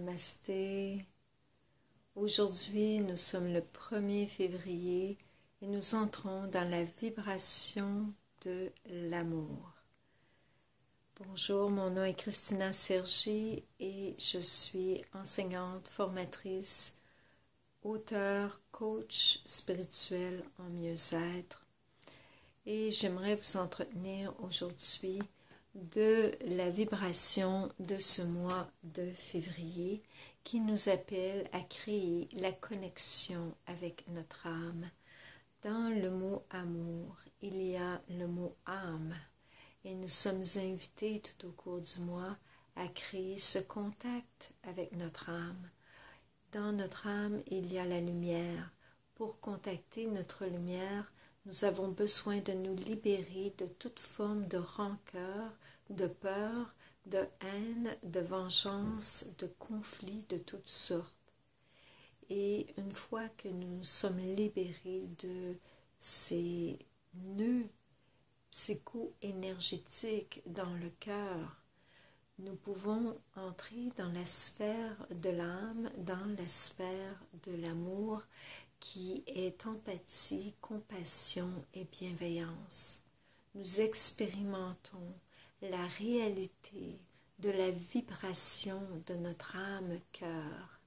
Namasté. Aujourd'hui, nous sommes le 1er février et nous entrons dans la vibration de l'amour. Bonjour, mon nom est Christina Sergi et je suis enseignante, formatrice, auteure, coach spirituel en mieux-être. Et j'aimerais vous entretenir aujourd'hui de la vibration de ce mois de février qui nous appelle à créer la connexion avec notre âme. Dans le mot amour, il y a le mot âme et nous sommes invités tout au cours du mois à créer ce contact avec notre âme. Dans notre âme, il y a la lumière. Pour contacter notre lumière, nous avons besoin de nous libérer de toute forme de rancœur, de peur, de haine, de vengeance, de conflits de toutes sortes. Et une fois que nous sommes libérés de ces nœuds psycho-énergétiques dans le cœur, nous pouvons entrer dans la sphère de l'âme, dans la sphère de l'amour, qui est empathie, compassion et bienveillance. Nous expérimentons la réalité de la vibration de notre âme-cœur.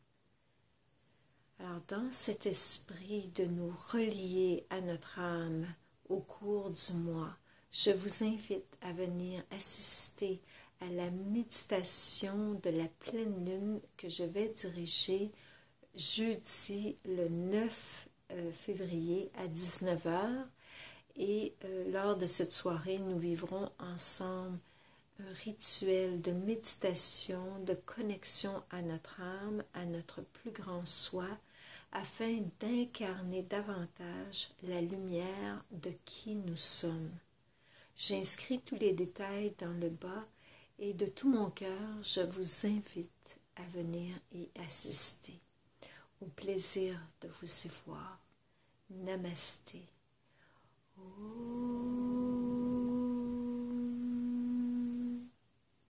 Alors, dans cet esprit de nous relier à notre âme au cours du mois, je vous invite à venir assister à la méditation de la pleine lune que je vais diriger jeudi le 9 février à 19h et lors de cette soirée, nous vivrons ensemble un rituel de méditation, de connexion à notre âme, à notre plus grand soi, afin d'incarner davantage la lumière de qui nous sommes. J'inscris tous les détails dans le bas et de tout mon cœur, je vous invite à venir y assister. Au plaisir de vous y voir. Namasté. Oh.